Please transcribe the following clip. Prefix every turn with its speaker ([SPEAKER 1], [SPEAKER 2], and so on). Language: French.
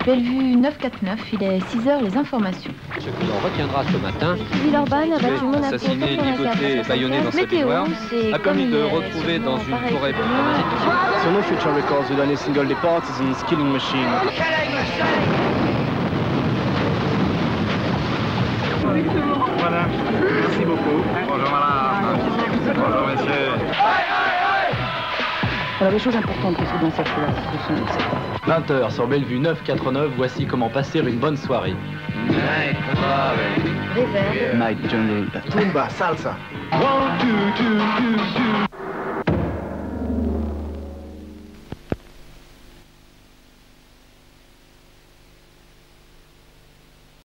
[SPEAKER 1] Bellevue 949, il est 6h, les informations.
[SPEAKER 2] Ce qui en retiendra ce matin,
[SPEAKER 1] Villeurbanne a battu Monaco
[SPEAKER 3] assassiné, ligoté et bâillonné dans sa baignoire, a permis de retrouver dans une forêt.
[SPEAKER 4] So no future records with any single the partisans killing machine.
[SPEAKER 5] Voilà, merci beaucoup. Bonjour madame. Bonjour monsieur.
[SPEAKER 6] Alors, les choses importantes qui sont dans cette classe, ce sont ces
[SPEAKER 7] 20h sur Bellevue 949, voici comment passer une bonne soirée.
[SPEAKER 1] Réverb.
[SPEAKER 6] Night Jungle.
[SPEAKER 4] Tumba, salsa.
[SPEAKER 5] 1, 2, 2, 2, 2.